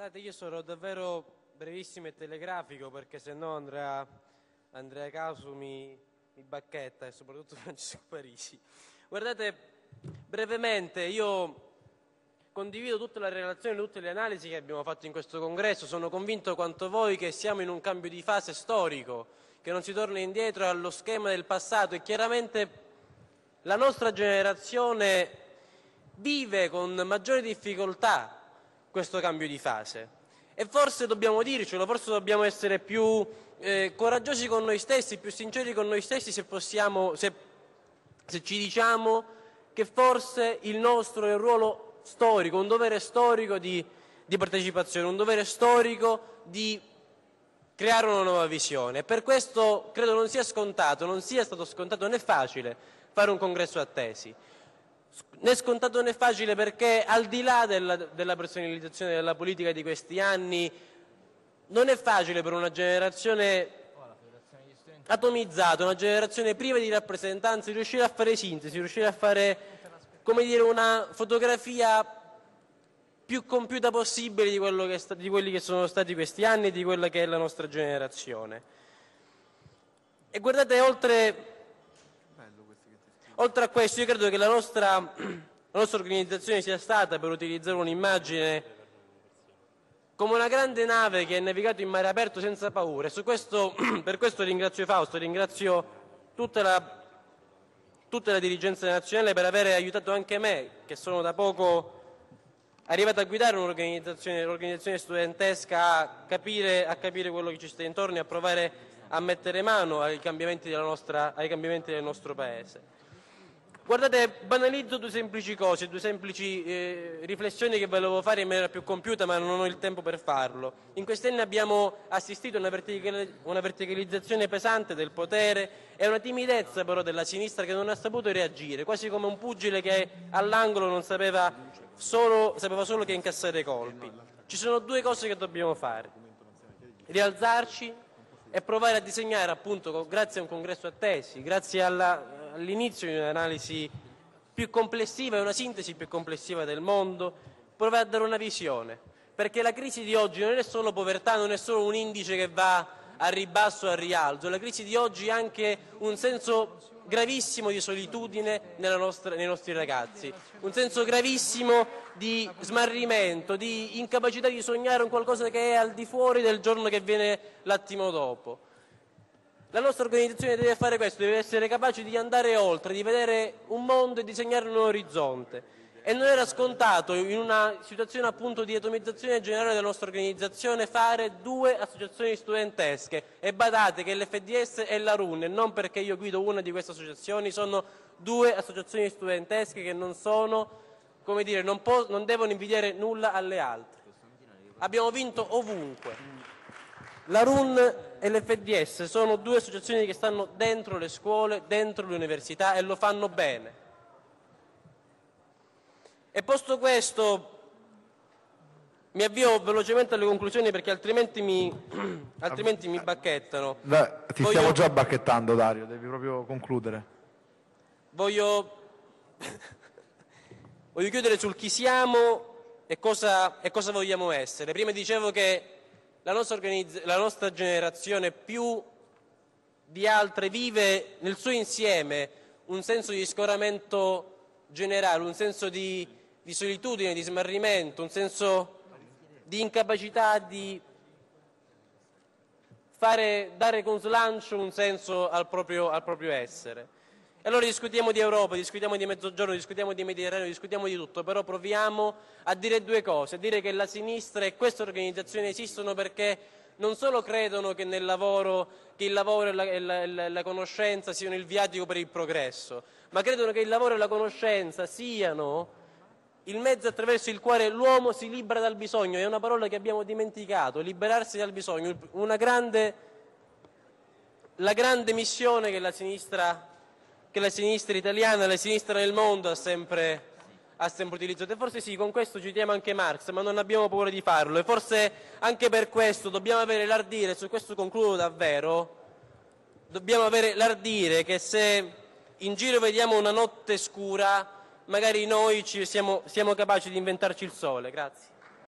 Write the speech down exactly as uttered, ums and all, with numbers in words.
Guardate, io sarò davvero brevissimo e telegrafico perché sennò Andrea, Andrea Casu mi, mi bacchetta e soprattutto Francesco Parisi. Guardate, brevemente, io condivido tutta la relazione, tutte le analisi che abbiamo fatto in questo congresso. Sono convinto quanto voi che siamo in un cambio di fase storico, che non si torna indietro allo schema del passato e chiaramente la nostra generazione vive con maggiore difficoltà questo cambio di fase e forse dobbiamo dircelo, forse dobbiamo essere più eh, coraggiosi con noi stessi, più sinceri con noi stessi se possiamo, se, se ci diciamo che forse il nostro è un ruolo storico, un dovere storico di, di partecipazione, un dovere storico di creare una nuova visione. E per questo credo non sia scontato, non sia stato scontato né facile fare un congresso a tesi. Né scontato né facile perché al di là della, della personalizzazione della politica di questi anni non è facile per una generazione atomizzata, una generazione priva di rappresentanze, riuscire a fare sintesi, riuscire a fare, come dire, una fotografia più compiuta possibile di, quello che sta, di quelli che sono stati questi anni e di quella che è la nostra generazione. E guardate, oltre... Oltre a questo, io credo che la nostra, la nostra organizzazione sia stata, per utilizzare un'immagine, come una grande nave che ha navigato in mare aperto senza paura. E su questo, per questo ringrazio Fausto, ringrazio tutta la, tutta la dirigenza nazionale per aver aiutato anche me, che sono da poco arrivato a guidare un'organizzazione, un'organizzazione studentesca, a capire, a capire quello che ci sta intorno e a provare a mettere mano ai cambiamenti, della nostra, ai cambiamenti del nostro Paese. Guardate, banalizzo due semplici cose, due semplici eh, riflessioni che volevo fare in maniera più compiuta, ma non ho il tempo per farlo. In questi anni abbiamo assistito a una, verticali- una verticalizzazione pesante del potere e una timidezza però della sinistra che non ha saputo reagire, quasi come un pugile che all'angolo non sapeva solo, sapeva solo che incassare colpi. Ci sono due cose che dobbiamo fare: rialzarci e provare a disegnare, appunto, grazie a un congresso a tesi, grazie alla all'inizio di un'analisi più complessiva e una sintesi più complessiva del mondo, provare a dare una visione, perché la crisi di oggi non è solo povertà, non è solo un indice che va a ribasso o a rialzo, la crisi di oggi è anche un senso gravissimo di solitudine nella nostra, nei nostri ragazzi, un senso gravissimo di smarrimento, di incapacità di sognare un qualcosa che è al di fuori del giorno che viene l'attimo dopo. La nostra organizzazione deve fare questo, deve essere capace di andare oltre, di vedere un mondo e disegnare un orizzonte. E non era scontato, in una situazione appunto di atomizzazione generale della nostra organizzazione, fare due associazioni studentesche. E badate che l'F D S e la R U N, e non perché io guido una di queste associazioni, sono due associazioni studentesche che non sono, come dire, non, po- non devono invidiare nulla alle altre. Abbiamo vinto ovunque. La R U N e l'F D S sono due associazioni che stanno dentro le scuole, dentro le università e lo fanno bene. E posto questo, mi avvio velocemente alle conclusioni perché altrimenti mi, altrimenti mi bacchettano. Da, ti Voglio... stiamo già bacchettando, Dario, devi proprio concludere. Voglio, Voglio chiudere sul chi siamo e cosa, e cosa vogliamo essere. Prima dicevo che La nostra, organizz- la nostra generazione più di altre vive nel suo insieme un senso di scoramento generale, un senso di, di solitudine, di smarrimento, un senso di incapacità di fare, dare con slancio un senso al proprio, al proprio essere. E allora discutiamo di Europa, discutiamo di Mezzogiorno, discutiamo di Mediterraneo, discutiamo di tutto, però proviamo a dire due cose, a dire che la sinistra e queste organizzazioni esistono perché non solo credono che, nel lavoro, che il lavoro e la, e, la, e la conoscenza siano il viatico per il progresso, ma credono che il lavoro e la conoscenza siano il mezzo attraverso il quale l'uomo si libera dal bisogno. È una parola che abbiamo dimenticato, liberarsi dal bisogno, una grande, la grande missione che la sinistra che la sinistra italiana, la sinistra nel mondo ha sempre, ha sempre utilizzato. E forse sì, con questo citiamo anche Marx, ma non abbiamo paura di farlo. E forse anche per questo dobbiamo avere l'ardire, su questo concludo davvero, dobbiamo avere l'ardire che se in giro vediamo una notte scura, magari noi ci siamo, siamo capaci di inventarci il sole. Grazie.